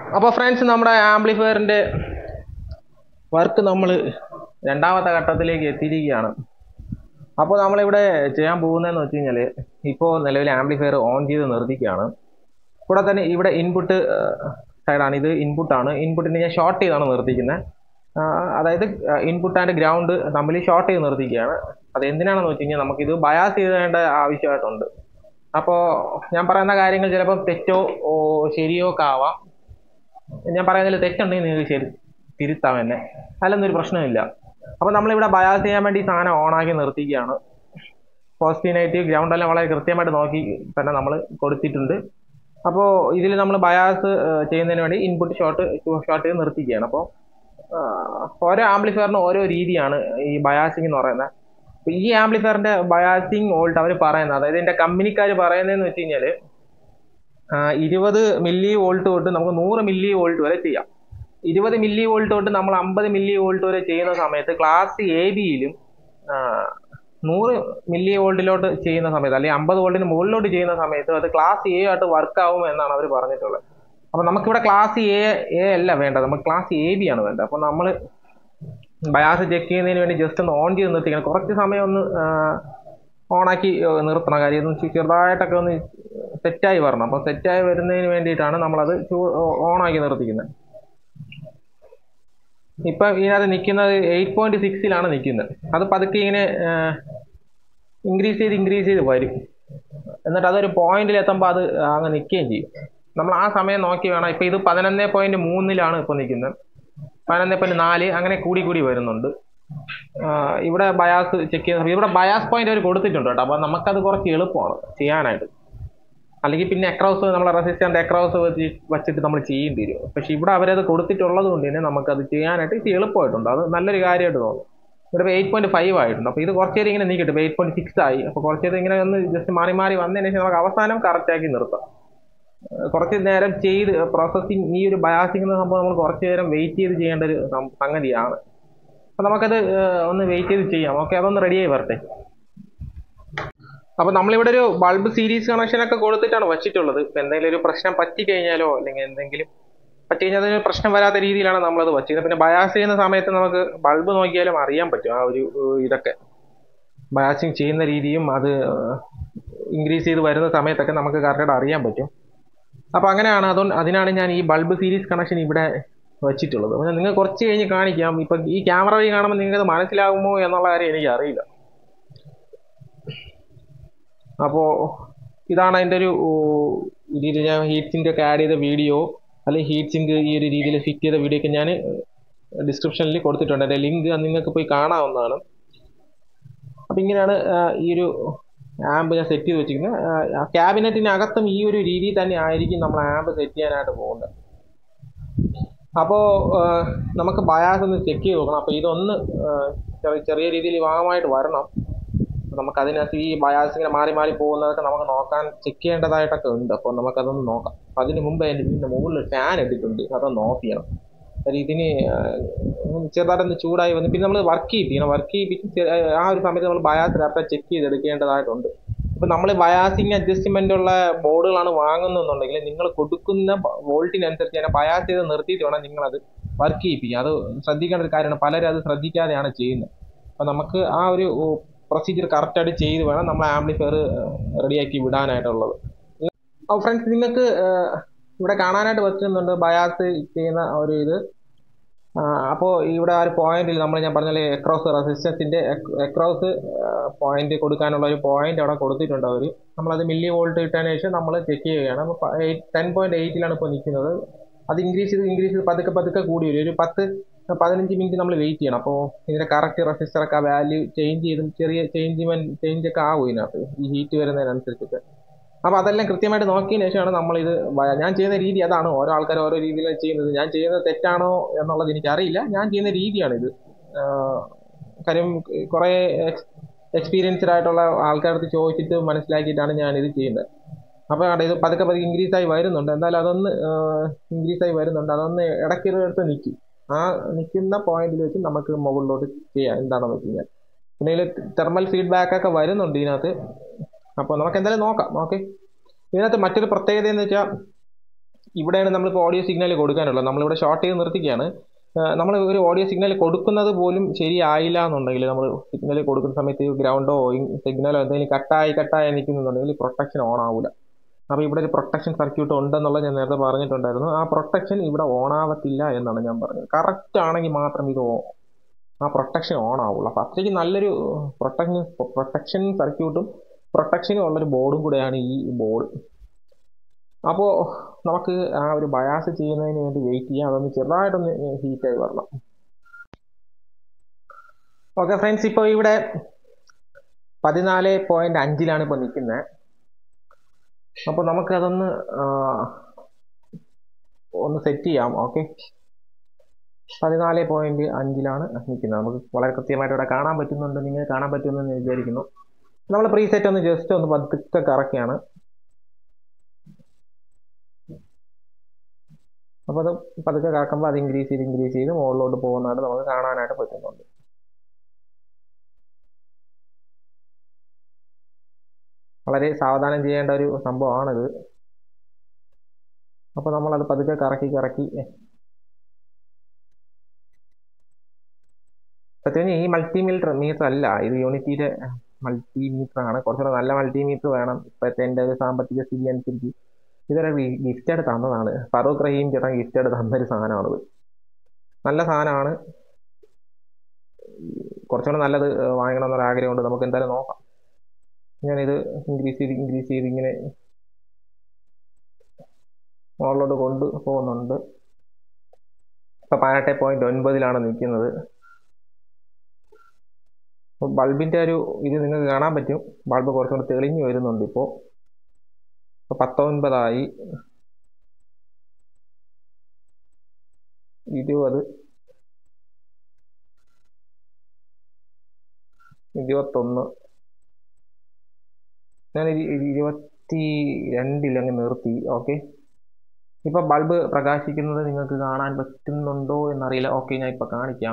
അപ്പോൾ ഫ്രണ്ട്സ്, നമ്മുടെ ആംപ്ലിഫയറിൻ്റെ വർക്ക് നമ്മൾ രണ്ടാമത്തെ ഘട്ടത്തിലേക്ക് എത്തിയിരിക്കുകയാണ്. അപ്പോൾ നമ്മളിവിടെ ചെയ്യാൻ പോകുന്നതെന്ന് വെച്ച് കഴിഞ്ഞാൽ, ഇപ്പോൾ നിലവിൽ ആംപ്ലിഫയർ ഓൺ ചെയ്ത് നിർത്തിക്കുകയാണ്. കൂടെ തന്നെ ഇവിടെ ഇൻപുട്ട് സൈഡാണ്, ഇത് ഇൻപുട്ടാണ്. ഇൻപുട്ടിനെ ഞാൻ ഷോർട്ട് ചെയ്താണ് നിർത്തിക്കുന്നത്. അതായത് ഇൻപുട്ട് ആൻഡ് ഗ്രൗണ്ട് തമ്മിൽ ഷോർട്ട് ചെയ്ത് നിർത്തിക്കുകയാണ്. അത് എന്തിനാണെന്ന് വെച്ച് കഴിഞ്ഞാൽ, നമുക്കിത് ബയാസ് ചെയ്തേണ്ട ആവശ്യമായിട്ടുണ്ട്. അപ്പോൾ ഞാൻ പറയുന്ന കാര്യങ്ങൾ ചിലപ്പോൾ തെറ്റോ ശരിയോ ഒക്കെ ആവാം. ഞാൻ പറയുന്നതിൽ തെറ്റുണ്ടെങ്കിൽ നിങ്ങൾക്ക് തിരുത്താം എന്നെ, അതിലൊന്നും പ്രശ്നമില്ല. അപ്പോൾ നമ്മളിവിടെ ബയാസ് ചെയ്യാൻ വേണ്ടി സാധനം ഓണാക്കി നിർത്തിക്കുകയാണ്. പോസിറ്റീവ് നെഗറ്റീവ് ഗ്രൗണ്ട് എല്ലാം വളരെ കൃത്യമായിട്ട് നോക്കി തന്നെ നമ്മൾ കൊടുത്തിട്ടുണ്ട്. അപ്പോൾ ഇതിൽ നമ്മൾ ബയാസ് ചെയ്യുന്നതിന് വേണ്ടി ഇൻപുട്ട് ഷോർട്ട് ചെയ്ത് നിർത്തിക്കുകയാണ്. അപ്പോൾ ഓരോ ആംപ്ലിഫയറിനും ഓരോ രീതിയാണ് ഈ ബയാസിംഗ് എന്ന് പറയുന്നത്. അപ്പോൾ ഈ ആംപ്ലിഫയറിൻ്റെ ബയാസിംഗ് വോൾട്ട് അവർ പറയുന്നത്, അതായത് എൻ്റെ കമ്പനിക്കാർ പറയുന്നതെന്ന് വെച്ച് കഴിഞ്ഞാൽ 20 മില്ലി വോൾട്ട് തൊട്ട് നമുക്ക് 100 മില്ലി വോൾട്ട് വരെ ചെയ്യാം. 20 മില്ലി വോൾട്ട് തൊട്ട് നമ്മൾ 50 മില്ലി വോൾട്ട് വരെ ചെയ്യുന്ന സമയത്ത് ക്ലാസ് എ ബിയിലും 100 മില്ലി വോൾട്ടിലോട്ട് ചെയ്യുന്ന സമയത്ത്, അല്ലെങ്കിൽ 50 വോൾട്ടിന് മുകളിലോട്ട് ചെയ്യുന്ന സമയത്ത് അത് ക്ലാസ് എ ആയിട്ട് വർക്ക് ആവും എന്നാണ് അവർ പറഞ്ഞിട്ടുള്ളത്. അപ്പോൾ നമുക്കിവിടെ ക്ലാസ് എ അല്ല വേണ്ടത്, നമുക്ക് ക്ലാസ് എ ബി ആണ് വേണ്ടത്. അപ്പോൾ നമ്മൾ ബയാസ് ചെക്ക് ചെയ്യുന്നതിന് വേണ്ടി ജസ്റ്റ് ഒന്ന് ഓൺ ചെയ്ത് നിർത്തിക്കണം. കുറച്ച് സമയം ഒന്ന് ഓണാക്കി നിർത്തണം. കാര്യം ഒന്ന് ചെറുതായിട്ടൊക്കെ ഒന്ന് സെറ്റായി വരണം. അപ്പോൾ സെറ്റായി വരുന്നതിന് വേണ്ടിയിട്ടാണ് നമ്മളത് ഓണാക്കി നിർത്തിക്കുന്നത്. ഇപ്പം ഇതിനകത്ത് നിൽക്കുന്നത് 8.6 നിൽക്കുന്നത്. അത് പതുക്കെ ഇങ്ങനെ ഇൻക്രീസ് ചെയ്ത് വരും. എന്നിട്ട് അതൊരു പോയിന്റിൽ എത്തുമ്പോൾ അത് അങ്ങ് നിൽക്കുകയും ചെയ്യും. നമ്മൾ ആ സമയം നോക്കി വേണം. ഇപ്പം ഇത് 11.3 ഇപ്പോൾ നിൽക്കുന്നത്. 11.4 അങ്ങനെ കൂടി വരുന്നുണ്ട്. ഇവിടെ ബയാസ് ചെക്ക് ചെയ്യുന്ന, ഇവിടെ ബയാസ് പോയിന്റ് അവർ കൊടുത്തിട്ടുണ്ട് കേട്ടോ. അപ്പോൾ നമുക്കത് കുറച്ച് എളുപ്പമാണ് ചെയ്യാനായിട്ട്. അല്ലെങ്കിൽ പിന്നെ അക്രോസ്, നമ്മളെ റെസിസ്റ്റന്റ് അക്രോസ് വെച്ചിട്ട് നമ്മൾ ചെയ്യേണ്ടി വരും. പക്ഷെ ഇവിടെ അവരത് കൊടുത്തിട്ടുള്ളത് കൊണ്ട് തന്നെ നമുക്കത് ചെയ്യാനായിട്ട് ഇത് എളുപ്പമായിട്ടുണ്ട്. അത് നല്ലൊരു കാര്യമായിട്ട് തോന്നും. ഇവിടെ 8.5 ആയിട്ടുണ്ട്. അപ്പോൾ ഇത് കുറച്ച് നേരം ഇങ്ങനെ നീക്കിട്ട് 8.6 ആയി. അപ്പോൾ കുറച്ച് നേരം ഇങ്ങനെ ഒന്ന് ജസ്റ്റ് മാറി വന്നതിന് ശേഷം നമുക്ക് അവസാനം കറക്റ്റാക്കി നിർത്താം. കുറച്ച് നേരം ചെയ്ത് പ്രോസസ്സിങ്, ഈ ഒരു ബയാസിംഗ് എന്ന സംഭവം നമ്മൾ കുറച്ച് നേരം വെയിറ്റ് ചെയ്ത് ചെയ്യേണ്ട ഒരു സംഗതിയാണ്. അപ്പോൾ നമുക്കത് ഒന്ന് വെയിറ്റ് ചെയ്ത് ചെയ്യാം. ഓക്കെ, അതൊന്ന് റെഡിയായി വരട്ടെ. അപ്പോൾ നമ്മളിവിടെ ഒരു ബൾബ് സീരീസ് കണക്ഷനൊക്കെ കൊടുത്തിട്ടാണ് വച്ചിട്ടുള്ളത്. ഇപ്പം എന്തെങ്കിലും ഒരു പ്രശ്നം പറ്റിക്കഴിഞ്ഞാലോ അല്ലെങ്കിൽ എന്തെങ്കിലും പറ്റിക്കഴിഞ്ഞാൽ അതിന് പ്രശ്നം വരാത്ത രീതിയിലാണ് നമ്മളത് വച്ചിരുന്നത്. പിന്നെ ബയാസ് ചെയ്യുന്ന സമയത്ത് നമുക്ക് ബൾബ് നോക്കിയാലും അറിയാൻ പറ്റും ആ ഒരു ഇതൊക്കെ, ബയാസിങ് ചെയ്യുന്ന രീതിയും അത് ഇൻക്രീസ് ചെയ്ത് വരുന്ന സമയത്തൊക്കെ നമുക്ക് കറക്റ്റായിട്ട് അറിയാൻ പറ്റും. അപ്പോൾ അങ്ങനെയാണ്, അതിനാണ് ഞാൻ ഈ ബൾബ് സീരീസ് കണക്ഷൻ ഇവിടെ വെച്ചിട്ടുള്ളത്. അപ്പോൾ നിങ്ങൾ കുറച്ച് കഴിഞ്ഞ് കാണിക്കാം. ഇപ്പം ഈ ക്യാമറ വഴി കാണുമ്പോൾ നിങ്ങൾക്കത് മനസ്സിലാകുമോ എന്നുള്ള കാര്യം എനിക്ക് അറിയില്ല. അപ്പോൾ ഇതാണ് അതിൻ്റെ ഒരു രീതിയിൽ ഞാൻ ഹീറ്റ് സിങ്ക് ഒക്കെ ആഡ് ചെയ്ത വീഡിയോ, അല്ലെങ്കിൽ ഹീറ്റ് സിങ്ക് ഈ ഒരു രീതിയിൽ ഫിറ്റ് ചെയ്ത വീഡിയോ ഒക്കെ ഞാൻ ഡിസ്ക്രിപ്ഷനിൽ കൊടുത്തിട്ടുണ്ട്. അതിൻ്റെ ലിങ്ക് നിങ്ങൾക്ക് പോയി കാണാവുന്നതാണ്. അപ്പം ഇങ്ങനെയാണ് ഈ ഒരു ആമ്പ് ഞാൻ സെറ്റ് ചെയ്ത് വെച്ചിരിക്കുന്നത്. ക്യാബിനറ്റിനകത്തും ഈ ഒരു രീതിയിൽ തന്നെ ആയിരിക്കും നമ്മൾ ആമ്പ് സെറ്റ് ചെയ്യാനായിട്ട് പോകുന്നത്. അപ്പോൾ നമുക്ക് ബയാസ് ഒന്ന് ചെക്ക് ചെയ്ത് നോക്കണം. അപ്പോൾ ഇതൊന്ന് ചെറിയ രീതിയിൽ ഭാഗമായിട്ട് വരണം. നമുക്കതിനകത്ത് ഈ ബയാസ് ഇങ്ങനെ മാറി പോകുന്നതൊക്കെ നമുക്ക് നോക്കാൻ, ചെക്ക് ചെയ്യേണ്ടതായിട്ടൊക്കെ ഉണ്ട്. അപ്പോൾ നമുക്കതൊന്ന് നോക്കാം. അപ്പം അതിന് മുമ്പ് ഇതിൻ്റെ മുകളിൽ ഫാൻ ഇട്ടിട്ടുണ്ട്, അതൊന്ന് ഓഫ് ചെയ്യണം. കാര്യം ഇതിന് ചെറുതായിട്ടൊന്ന് ചൂടായി വന്ന് പിന്നെ നമ്മൾ വർക്ക് ചെയ്യിപ്പിച്ച് ആ ഒരു സമയത്ത് നമ്മൾ ബയാസ് ലാപ്ടോപ്പ് ചെക്ക് ചെയ്തെടുക്കേണ്ടതായിട്ടുണ്ട്. ഇപ്പം നമ്മൾ ബയാസിങ് അഡ്ജസ്റ്റ്മെൻ്റ് ഉള്ള ബോർഡുകളാണ് വാങ്ങുന്നതെന്നുണ്ടെങ്കിൽ നിങ്ങൾ കൊടുക്കുന്ന വോൾട്ടിനനുസരിച്ച് തന്നെ ബയാസ് ചെയ്ത് നിർത്തിയിട്ട് വേണം നിങ്ങളത് വർക്ക് ചെയ്യിപ്പിക്കുക. അത് ശ്രദ്ധിക്കേണ്ട ഒരു കാര്യമാണ്. പലരും അത് ശ്രദ്ധിക്കാതെയാണ് ചെയ്യുന്നത്. അപ്പം നമുക്ക് ആ ഒരു പ്രൊസീജിയർ കറക്റ്റായിട്ട് ചെയ്ത് വേണം നമ്മൾ ആംപ്ലിഫയർ റെഡിയാക്കി വിടാനായിട്ടുള്ളത്. അപ്പോൾ ഫ്രണ്ട്സ്, നിങ്ങൾക്ക് ഇവിടെ കാണാനായിട്ട് പറ്റുന്നുണ്ട് ബയാസ് ചെയ്യുന്ന ഒരു ഇത്. അപ്പോൾ ഇവിടെ ആ ഒരു പോയിന്റിൽ ഞാൻ പറഞ്ഞാൽ അക്രോസ് റെസിസ്റ്റൻസിൻ്റെ അക്രോസ് പോയിന്റ് കൊടുക്കാനുള്ള ഒരു പോയിന്റ് അവിടെ കൊടുത്തിട്ടുണ്ട് അവർ. നമ്മളത് മില്ലി വോൾട്ട് കിട്ടാൻ ശേഷം നമ്മൾ ചെക്ക് ചെയ്യുകയാണ്. അപ്പോൾ 10.8 ഇപ്പോൾ നിൽക്കുന്നത്. അത് ഇൻക്രീസ് ചെയ്ത് പതുക്കെ കൂടി വരും. ഒരു 10-15 മിനിറ്റ് നമ്മൾ വെയിറ്റ് ചെയ്യണം. അപ്പോൾ ഇതിൻ്റെ കറക്റ്റ് റെസിസ്റ്ററൊക്കെ ആ വാല്യൂ ചേഞ്ച് ചെയ്തും ചെറിയ ചേഞ്ചൊക്കെ ആവും ഇതിനകത്ത്, ഈ ഹീറ്റ് വരുന്നതിനനുസരിച്ചൊക്കെ. അപ്പോൾ അതെല്ലാം കൃത്യമായിട്ട് നോക്കിയതിന് ശേഷമാണ് നമ്മളിത്, ഞാൻ ചെയ്യുന്ന രീതി അതാണ്. ഓരോ ആൾക്കാർ ഓരോ രീതിയിലാണ് ചെയ്യുന്നത്. ഞാൻ ചെയ്യുന്നത് തെറ്റാണോ എന്നുള്ളത് എനിക്കറിയില്ല. ഞാൻ ചെയ്യുന്ന രീതിയാണിത്. കാര്യം കുറേ എക്സ്പീരിയൻസ്ഡ് ആയിട്ടുള്ള ആൾക്കാരടുത്ത് ചോദിച്ചിട്ട് മനസ്സിലാക്കിയിട്ടാണ് ഞാനിത് ചെയ്യുന്നത്. അപ്പോൾ ഇത് പതുക്കെ ഇൻക്രീസ് ആയി വരുന്നുണ്ട്. എന്തായാലും അതൊന്ന് ഇൻക്രീസ് ആയി വരുന്നുണ്ട്. അതൊന്ന് ഇടയ്ക്കൊരിടത്ത് നിൽക്കും. ആ നിൽക്കുന്ന പോയിന്റിൽ വെച്ച് നമുക്ക് മുകളിലോട്ട് ചെയ്യാം. എന്താണെന്ന് വെച്ച് കഴിഞ്ഞാൽ പിന്നെ ഇതിൽ തെർമൽ ഫീഡ്ബാക്കൊക്കെ വരുന്നുണ്ട് ഇതിനകത്ത്. അപ്പോൾ നമുക്ക് എന്തായാലും നോക്കാം. ഓക്കെ, ഇതിനകത്ത് മറ്റൊരു പ്രത്യേകത എന്ന് വെച്ചാൽ ഇവിടെയാണ് നമ്മളിപ്പോൾ ഓഡിയോ സിഗ്നൽ കൊടുക്കാനുള്ളത്. നമ്മളിവിടെ ഷോർട്ട് ചെയ്ത് നിർത്തിക്കുകയാണ്. നമ്മൾ ഒരു ഓഡിയോ സിഗ്നൽ കൊടുക്കുന്നത് പോലും ശരിയായില്ല എന്നുണ്ടെങ്കിൽ, നമ്മൾ സിഗ്നൽ കൊടുക്കുന്ന സമയത്ത് ഗ്രൗണ്ടോ സിഗ്നലോ എന്തെങ്കിലും കട്ടായി നിൽക്കുന്നുണ്ടെങ്കിൽ പ്രൊട്ടക്ഷൻ ഓൺ ആവില്ല. അപ്പോൾ ഇവിടെ ഒരു പ്രൊട്ടക്ഷൻ സർക്യൂട്ട് ഉണ്ടെന്നുള്ളത് ഞാൻ നേരത്തെ പറഞ്ഞിട്ടുണ്ടായിരുന്നു. ആ പ്രൊട്ടക്ഷൻ ഇവിടെ ഓൺ ആവത്തില്ല എന്നാണ് ഞാൻ പറഞ്ഞത്. കറക്റ്റ് ആണെങ്കിൽ മാത്രം ഇത് ആ പ്രൊട്ടക്ഷൻ ഓൺ ആവുള്ളൂ. അപ്പോൾ അത്രയ്ക്ക് നല്ലൊരു പ്രൊട്ടക്ഷൻ സർക്യൂട്ടും പ്രൊട്ടക്ഷനും ഉള്ളൊരു ബോർഡും കൂടെയാണ് ഈ ബോർഡ്. അപ്പോൾ നമുക്ക് ആ ഒരു ബയാസ് ചെയ്യുന്നതിന് വേണ്ടി വെയിറ്റ് ചെയ്യാം. അതൊന്ന് ചെറുതായിട്ടൊന്ന് ഹീറ്റായി വരണം. ഓക്കെ ഫ്രണ്ട്സ്, ഇപ്പോൾ ഇവിടെ 14.5 ഇപ്പോൾ നിൽക്കുന്നത്. അപ്പോൾ നമുക്കതൊന്ന് സെറ്റ് ചെയ്യാം. ഓക്കെ, 14.5 നിൽക്കുന്നത്. നമുക്ക് വളരെ കൃത്യമായിട്ട് ഇവിടെ കാണാൻ പറ്റുന്നുണ്ട്. നിങ്ങൾ കാണാൻ പറ്റുമെന്ന് വിചാരിക്കുന്നു. നമ്മൾ പ്രീസെറ്റ് ഒന്ന് ജസ്റ്റ് ഒന്ന് പതുക്കെ കറക്കുകയാണ്. അപ്പോൾ അത് പതുക്കെ കറക്കുമ്പോൾ അത് ഇൻക്രീസ് ചെയ്ത് മുകളിലോട്ട് പോകുന്നതായിട്ട് നമുക്ക് കാണാനായിട്ട് പറ്റുന്നുണ്ട്. വളരെ സാവധാനം ചെയ്യേണ്ട ഒരു സംഭവമാണിത്. അപ്പോൾ നമ്മളത് പതുക്കെ കറക്കി സത്യം ഈ മീറ്റർ അല്ല, ഇത് യൂണിറ്റിയുടെ മൾട്ടിമീറ്റർ ആണ്. കുറച്ചുകൂടെ നല്ല മൾട്ടിമീറ്റർ വേണം. ഇപ്പോഴത്തെ എൻ്റെ ഒരു സാമ്പത്തിക സ്ഥിതി അനുസരിച്ച് ഇതൊരു ഗിഫ്റ്റായിട്ട് തന്നതാണ്. ഫറൂഖ് റഹീം ചേട്ടൻ ഗിഫ്റ്റായിട്ട് തന്നൊരു സാധനമാണിത്. നല്ല സാധനമാണ്. കുറച്ചുകൂടെ നല്ലത് വാങ്ങണമെന്നൊരു ആഗ്രഹമുണ്ട്. നമുക്ക് എന്തായാലും നോക്കാം. ഞാനിത് ഇൻക്രീസ് ചെയ്ത് ഇങ്ങനെ മുകളിലോട്ട് കൊണ്ടുപോകുന്നുണ്ട്. ഇപ്പോൾ 18.9 നിൽക്കുന്നത്. ബൾബിൻ്റെ ഒരു ഇത് നിങ്ങൾക്ക് കാണാൻ പറ്റും. ബൾബ് കുറച്ചുകൂടെ തെളിഞ്ഞു വരുന്നുണ്ട്. ഇപ്പോൾ 19 20 21 ഞാൻ 22 അങ്ങ് നിർത്തി. ഓക്കെ, ഇപ്പൊ ബൾബ് പ്രകാശിക്കുന്നത് നിങ്ങൾക്ക് കാണാൻ പറ്റുന്നുണ്ടോ എന്നറിയില്ല. ഓക്കെ, ഞാൻ ഇപ്പൊ കാണിക്കാം.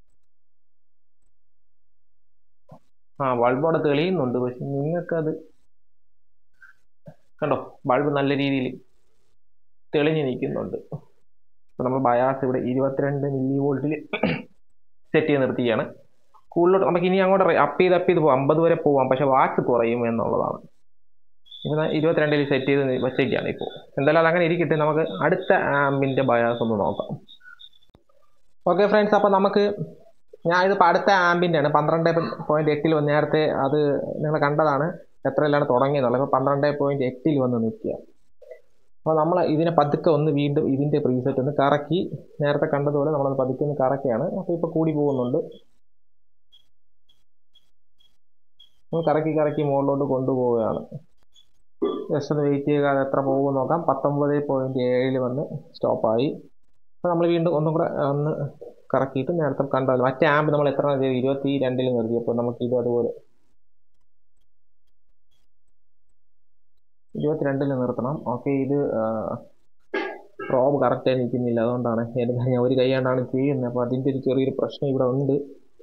ബൾബ് അവിടെ തെളിയുന്നുണ്ട്, പക്ഷെ നിങ്ങൾക്കത് കണ്ടോ? ബൾബ് നല്ല രീതിയിൽ തെളിഞ്ഞു നിൽക്കുന്നുണ്ട്. ഇപ്പൊ നമ്മൾ ബയാസ് ഇവിടെ 22 മില്ലി വോൾട്ടിൽ സെറ്റ് ചെയ്ത് നിർത്തിയാണ്. കൂടുതലോട്ട് നമുക്ക് ഇനി അങ്ങോട്ട് അപ്പ് ചെയ്ത് പോകാം. 50 വരെ പോവാം, പക്ഷെ വാട്ട്സ് കുറയും എന്നുള്ളതാണ്. ഇപ്പൊ 22 സെറ്റ് ചെയ്ത് വെച്ചേക്കാണ്. ഇപ്പോൾ എന്തായാലും അതങ്ങനെ ഇരിക്കട്ടെ. നമുക്ക് അടുത്ത ആമ്പിന്റെ ബയാസ് ഒന്ന് നോക്കാം. ഓക്കെ ഫ്രണ്ട്സ്, അപ്പോൾ നമുക്ക് ഇതിപ്പോൾ അടുത്ത ആമ്പിൻ്റെ ആണ്. 12.8 വന്ന് നേരത്തെ അത് നിങ്ങൾ കണ്ടതാണ് എത്രയിലാണ് തുടങ്ങിയതുള്ളത്. ഇപ്പോൾ 12.8 വന്ന് നിൽക്കുക. അപ്പോൾ നമ്മൾ ഇതിനെ പതുക്കെ ഒന്ന് വീണ്ടും ഇതിൻ്റെ പ്രീസെറ്റ് ഒന്ന് കറക്കി, നേരത്തെ കണ്ടതുപോലെ നമ്മളത് പതുക്കെ ഒന്ന് കറക്കിയാണ്. അപ്പോൾ ഇപ്പോൾ കൂടി പോകുന്നുണ്ട്. നമ്മൾ കറക്കി മുകളിലോട്ട് കൊണ്ടുപോവുകയാണ്. ജസ്റ്റ് ഒന്ന് വെയിറ്റ് ചെയ്യുക, അത് എത്ര പോകുമെന്ന് നോക്കാം. 19.7 വന്ന് സ്റ്റോപ്പായി. അപ്പോൾ നമ്മൾ വീണ്ടും ഒന്നും കൂടെ ഒന്ന് കറക്കിയിട്ട് നേരത്തെ കണ്ടല്ലോ മറ്റേ ആമ്പ് നമ്മൾ എത്ര 22 നിർത്തി. അപ്പോൾ നമുക്ക് ഇത് അതുപോലെ 22 നിർത്തണം. ഓക്കെ, ഇത് പ്രോബ് കറക്റ്റായി നിൽക്കുന്നില്ല, അതുകൊണ്ടാണ് ഞാൻ ഒരു കൈ കൊണ്ടാണ് ചെയ്യുന്നത്. അപ്പോൾ അതിൻ്റെ ഒരു ചെറിയൊരു പ്രശ്നം ഇവിടെ ഉണ്ട്.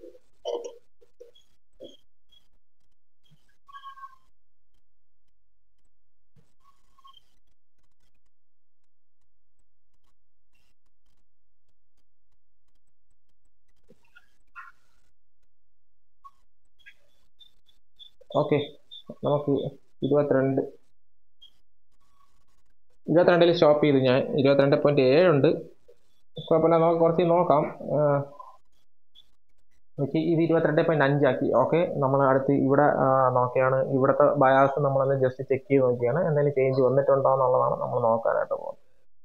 ഓക്കെ, നമുക്ക് 22 സ്റ്റോപ്പ് ചെയ്തു. ഞാൻ 22.7 ഉണ്ട്. കുഴപ്പമില്ല, നമുക്ക് കുറച്ച് നോക്കാം. ഓക്കെ, ഇത് 22.5 ആക്കി. ഓക്കെ, നമ്മൾ അടുത്ത് ഇവിടെ നോക്കിയാണ് ഇവിടുത്തെ ബയാസ് നമ്മളൊന്ന് ജസ്റ്റ് ചെക്ക് ചെയ്ത് നോക്കിയാണ്. എന്തെങ്കിലും ചേഞ്ച് വന്നിട്ടുണ്ടോ എന്നുള്ളതാണ് നമ്മൾ നോക്കാനായിട്ട് പോകുന്നത്.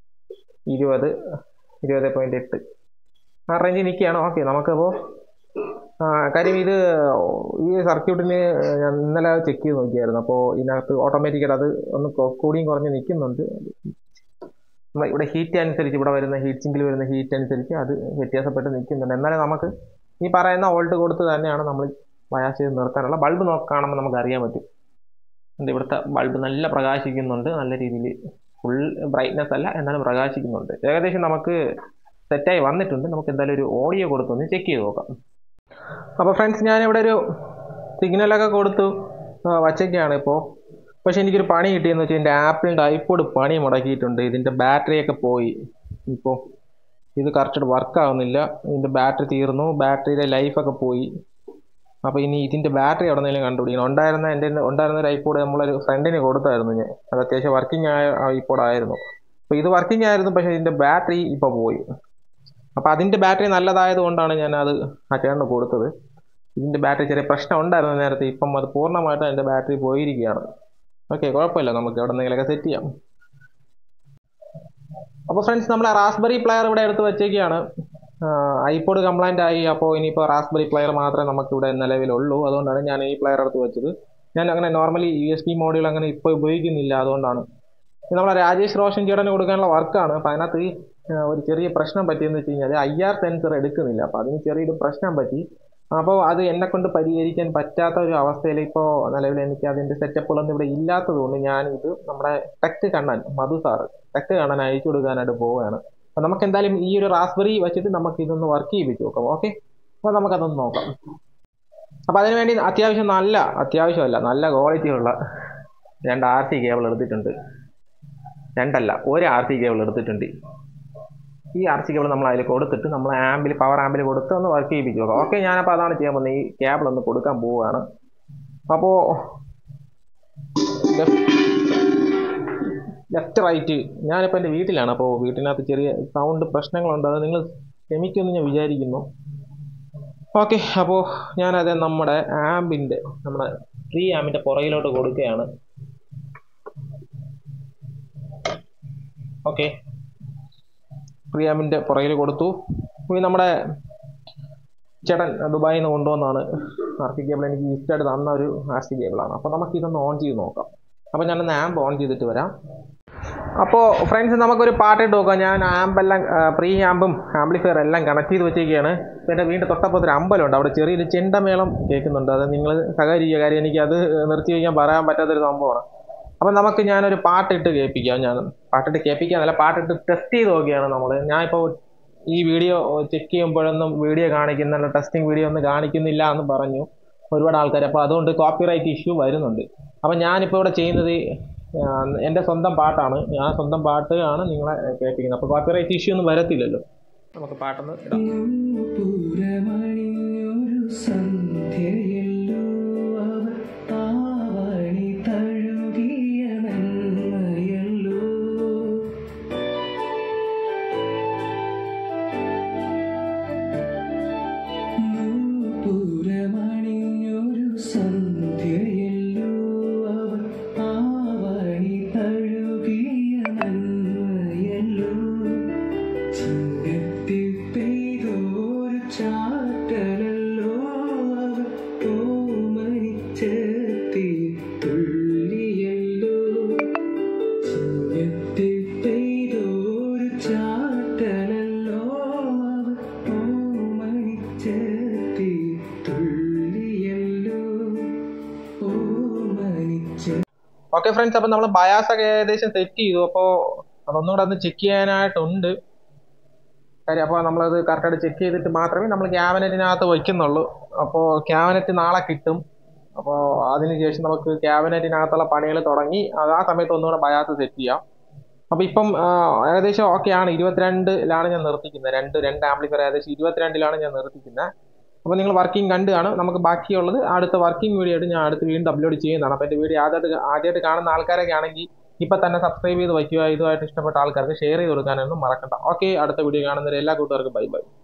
20.8 ആ റേഞ്ചിൽ നിൽക്കുകയാണ്. ഓക്കെ, നമുക്കപ്പോൾ കാര്യം ഇത് ഈ സർക്യൂട്ടിന് ഞാൻ ഇന്നലെ ചെക്ക് ചെയ്ത് നോക്കിയായിരുന്നു. അപ്പോൾ ഇതിനകത്ത് ഓട്ടോമാറ്റിക്കായിട്ട് അത് ഒന്ന് കൂടിയും കുറഞ്ഞ് നിൽക്കുന്നുണ്ട്. ഇവിടെ ഹീറ്റ് അനുസരിച്ച്, ഇവിടെ വരുന്ന ഹീറ്റ് സിങ്കിൽ വരുന്ന ഹീറ്റ് അനുസരിച്ച് അത് വ്യത്യാസപ്പെട്ട് നിൽക്കുന്നുണ്ട്. എന്നാലും നമുക്ക് ഈ പറയുന്ന വോൾട്ട് കൊടുത്ത് തന്നെയാണ് നമ്മൾ ബയാസ് ചെയ്ത് നിർത്താനുള്ള. ബൾബ് കാണുമ്പോൾ നമുക്ക് അറിയാൻ പറ്റും. ഇവിടുത്തെ ബൾബ് നല്ല പ്രകാശിക്കുന്നുണ്ട്, നല്ല രീതിയിൽ. ഫുൾ ബ്രൈറ്റ്നെസ് അല്ല, എന്നാലും പ്രകാശിക്കുന്നുണ്ട്. ഏകദേശം നമുക്ക് സെറ്റായി വന്നിട്ടുണ്ട്. നമുക്ക് എന്തായാലും ഒരു ഓഡിയോ കൊടുത്തൊന്ന് ചെക്ക് ചെയ്ത് നോക്കാം. അപ്പോൾ ഫ്രണ്ട്സ്, ഞാനിവിടെ ഒരു സിഗ്നലൊക്കെ കൊടുത്തു വച്ചൊക്കെയാണ്. ഇപ്പോൾ പക്ഷെ എനിക്കൊരു പണി കിട്ടിയെന്ന് വെച്ചാൽ എൻ്റെ ആപ്പിളിൻ്റെ ഐപോഡ് പണി മുടക്കിയിട്ടുണ്ട്. ഇതിൻ്റെ ബാറ്ററിയൊക്കെ പോയി. ഇപ്പോൾ ഇത് കറക്റ്റ് വർക്ക് ആവുന്നില്ല. ഇതിൻ്റെ ബാറ്ററി തീർന്നു, ബാറ്ററിയുടെ ലൈഫൊക്കെ പോയി. അപ്പോൾ ഇനി ഇതിൻ്റെ ബാറ്ററി എവിടെ നിന്നെങ്കിലും കണ്ടുപിടിക്കണം. എൻ്റെ ഉണ്ടായിരുന്ന ഒരു ഐപോഡ് നമ്മളൊരു ഫ്രണ്ടിന് കൊടുത്തായിരുന്നു ഞാൻ. അത് അത്യാവശ്യം വർക്കിംഗ് ആയ ഐപോഡ് ആയിരുന്നു. അപ്പോൾ ഇത് വർക്കിംഗ് ആയിരുന്നു, പക്ഷേ ഇതിൻ്റെ ബാറ്ററി ഇപ്പോൾ പോയി. അപ്പോൾ അതിൻ്റെ ബാറ്ററി നല്ലതായത് കൊണ്ടാണ് ഞാൻ അത് ആ ചേട്ടന് കൊടുത്തത്. ഇതിൻ്റെ ബാറ്ററി ചെറിയ പ്രശ്നം ഉണ്ടായിരുന്നു നേരത്തെ. ഇപ്പം അത് പൂർണ്ണമായിട്ടും അതിൻ്റെ ബാറ്ററി പോയിരിക്കുകയാണ്. ഓക്കെ, കുഴപ്പമില്ല, നമുക്ക് എവിടെ നിന്നെങ്കിലൊക്കെ സെറ്റ് ചെയ്യാം. അപ്പോൾ ഫ്രണ്ട്സ്, നമ്മൾ റാസ്ബെറി പ്ലെയർ ഇവിടെ എടുത്ത് വെച്ചേക്കാണ്. ഐപോഡ് കംപ്ലൈൻ്റ് ആയി. അപ്പോൾ ഇനിയിപ്പോൾ റാസ്ബെറി പ്ലെയർ മാത്രമേ നമുക്കിവിടെ നിലവിലുള്ളൂ. അതുകൊണ്ടാണ് ഞാൻ ഈ പ്ലെയർ എടുത്ത് വെച്ചത്. ഞാൻ അങ്ങനെ നോർമലി USB മോഡ്യൂൾ അങ്ങനെ ഇപ്പോൾ ഉപയോഗിക്കുന്നില്ല. അതുകൊണ്ടാണ് ഇത് നമ്മളെ രാജേഷ് റോഷൻ ചേട്ടന് കൊടുക്കാനുള്ള വർക്കാണ്. അപ്പോൾ അതിനകത്ത് ഒരു ചെറിയ പ്രശ്നം പറ്റിയെന്ന് വെച്ച് കഴിഞ്ഞാൽ IR സെൻസർ എടുക്കുന്നില്ല. അപ്പോൾ അതിന് ചെറിയൊരു പ്രശ്നം പറ്റി. അപ്പോൾ അത് എന്നെക്കൊണ്ട് പരിഹരിക്കാൻ പറ്റാത്ത ഒരു അവസ്ഥയിൽ ഇപ്പോൾ നിലവിൽ എനിക്ക് അതിൻ്റെ സെറ്റപ്പുകളൊന്നും ഇവിടെ ഇല്ലാത്തതുകൊണ്ട് ഞാനിത് നമ്മുടെ tech Kannan Madhu sir tech Kannan അയച്ചു കൊടുക്കാനായിട്ട് പോവുകയാണ്. അപ്പോൾ നമുക്ക് എന്തായാലും ഈ ഒരു റാസ്ബെറി വെച്ചിട്ട് നമുക്ക് ഇതൊന്ന് വർക്ക് ചെയ്യിപ്പിച്ച് നോക്കാം. ഓക്കെ, അപ്പോൾ നമുക്കതൊന്ന് നോക്കാം. അപ്പോൾ അതിനുവേണ്ടി അത്യാവശ്യമല്ല നല്ല ക്വാളിറ്റിയുള്ള 2 RC കേബിൾ എടുത്തിട്ടുണ്ട്. 2 അല്ല, 1 RC കേബിൾ എടുത്തിട്ടുണ്ട്. ഈ RC കേബിൾ നമ്മൾ അതിൽ കൊടുത്തിട്ട് നമ്മൾ പവർ ആമ്പിൽ കൊടുത്ത് ഒന്ന് വർക്ക് ചെയ്യിപ്പിച്ച് നോക്കാം. ഓക്കെ, ഞാനപ്പോൾ അതാണ് ചെയ്യാൻ പോകുന്നത്. ഈ കേബിൾ ഒന്ന് കൊടുക്കാൻ പോവുകയാണ്. അപ്പോൾ ലെഫ്റ്റ് റൈറ്റ്, ഞാനിപ്പോൾ എൻ്റെ വീട്ടിലാണ്. അപ്പോൾ വീട്ടിനകത്ത് ചെറിയ സൗണ്ട് പ്രശ്നങ്ങളുണ്ട്, അത് നിങ്ങൾ ക്ഷമിക്കുമെന്ന് ഞാൻ വിചാരിക്കുന്നു. ഓക്കെ, അപ്പോൾ ഞാനത് നമ്മുടെ പ്രീ ആമ്പിൻ്റെ പുറകിലോട്ട് കൊടുക്കുകയാണ്. ഓക്കെ, പ്രീ ആമ്പിൻ്റെ പുറകിൽ കൊടുത്തു. ഈ നമ്മുടെ ചേട്ടൻ ദുബായിൽ നിന്ന് കൊണ്ടുവന്നാണ് RC കേബിൾ. എനിക്ക് ഗിഫ്റ്റായിട്ട് തന്ന ഒരു RC കേബിളാണ്. അപ്പോൾ നമുക്കിതൊന്ന് ഓൺ ചെയ്ത് നോക്കാം. അപ്പോൾ ഞാനൊന്ന് ആമ്പ് ഓൺ ചെയ്തിട്ട് വരാം. അപ്പോൾ ഫ്രണ്ട്സ്, നമുക്കൊരു പാട്ടിട്ട് നോക്കാം. ഞാൻ ആമ്പെല്ലാം പ്രീ ആമ്പും ആംപ്ലിഫയർ എല്ലാം കണക്ട് ചെയ്ത് വെച്ചേക്കാണ്. എൻ്റെ വീണ്ടും തൊട്ടപ്പുറത്ത് ഒരു അമ്പലമുണ്ട്. അവിടെ ചെറിയൊരു ചെണ്ടമേളം കേൾക്കുന്നുണ്ട്. അത് നിങ്ങൾ സഹകരിക്കുക, കാര്യം എനിക്കത് നിർത്തി വയ്ക്കാൻ പറയാൻ പറ്റാത്തൊരു സംഭവമാണ്. അപ്പം നമുക്ക് ഞാനൊരു പാട്ടിട്ട് കേൾപ്പിക്കാം. പാട്ടിട്ട് ടെസ്റ്റ് ചെയ്ത് നോക്കിയാണ് നമ്മൾ. ഞാനിപ്പോൾ ഈ വീഡിയോ ചെക്ക് ചെയ്യുമ്പോഴൊന്നും വീഡിയോ കാണിക്കുന്നില്ല, ടെസ്റ്റിംഗ് വീഡിയോ ഒന്നും കാണിക്കുന്നില്ല എന്ന് പറഞ്ഞു ഒരുപാട് ആൾക്കാർ. അപ്പോൾ അതുകൊണ്ട് കോപ്പിറൈറ്റ് ഇഷ്യൂ വരുന്നുണ്ട്. അപ്പം ഞാനിപ്പോൾ ഇവിടെ ചെയ്യുന്നത് എൻ്റെ സ്വന്തം പാട്ടാണ്. ഞാൻ സ്വന്തം പാട്ടാണ് നിങ്ങളെ കേൾപ്പിക്കുന്നത്. അപ്പോൾ കോപ്പിറൈറ്റ് ഇഷ്യൂ ഒന്നും വരത്തില്ലല്ലോ. നമുക്ക് പാട്ടൊന്ന് ഇടാം. ഓക്കെ ഫ്രണ്ട്സ്, അപ്പം നമ്മൾ ബയാസൊക്കെ ഏകദേശം സെറ്റ് ചെയ്തു. അപ്പോൾ അതൊന്നും കൂടെ ഒന്ന് ചെക്ക് ചെയ്യാനായിട്ടുണ്ട് കാര്യം. അപ്പോൾ നമ്മളത് കറക്റ്റായിട്ട് ചെക്ക് ചെയ്തിട്ട് മാത്രമേ നമ്മൾ ക്യാബിനറ്റിനകത്ത് വയ്ക്കുന്നുള്ളൂ. അപ്പോൾ ക്യാബിനറ്റ് നാളെ കിട്ടും. അപ്പോൾ അതിനുശേഷം നമുക്ക് ക്യാബിനറ്റിനകത്തുള്ള പണികൾ തുടങ്ങി ആ സമയത്ത് ഒന്നുകൂടെ ബയാസ് സെറ്റ് ചെയ്യാം. അപ്പോൾ ഇപ്പം ഏകദേശം ഓക്കെയാണ്. 22-ലാണ് ഞാൻ നിർത്തിക്കുന്നത്. രണ്ട് ആംപ്ലിഫയർ ഏകദേശം 22-ലാണ് ഞാൻ നിർത്തിക്കുന്നത്. അപ്പോൾ നിങ്ങൾ വർക്കിംഗ് കണ്ടാണ്. നമുക്ക് ബാക്കിയുള്ളത് അടുത്ത വർക്കിംഗ് വീഡിയോ ആയിട്ട് ഞാൻ അടുത്ത് വീണ്ടും അപ്ലോഡ് ചെയ്യുന്നതാണ്. അപ്പോൾ എൻ്റെ വീഡിയോ ആദ്യമായിട്ട് കാണുന്ന ആൾക്കാരൊക്കെ ആണെങ്കിൽ ഇപ്പം തന്നെ സബ്സ്ക്രൈബ് ചെയ്ത് വയ്ക്കുക. ഇതുമായിട്ട് ഇഷ്ടപ്പെട്ട ആൾക്കാർക്ക് ഷെയർ ചെയ്ത് കൊടുക്കാനൊന്നും മറക്കണ്ട. ഓക്കെ, അടുത്ത വീഡിയോ കാണുന്നവരെ എല്ലാ കൂട്ടുകാർക്കും ബൈ.